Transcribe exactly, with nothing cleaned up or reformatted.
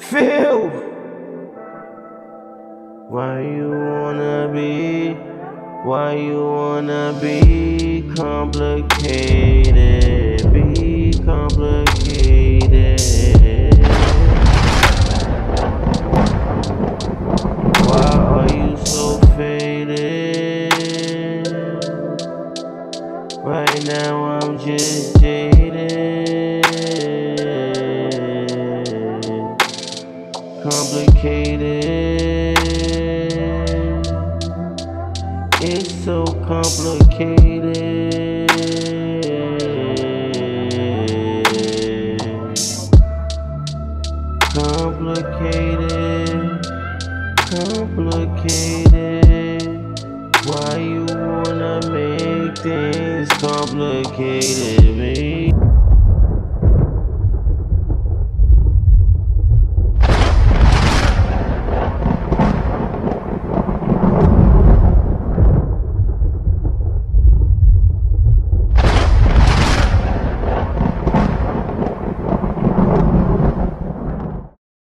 feel? Why you wanna be? Why you wanna be complicated? Be complicated. Why are you so faded? Right now I'm just jaded. Complicated. It's so complicated. Complicated. Complicated. Why you wanna make things complicated, baby?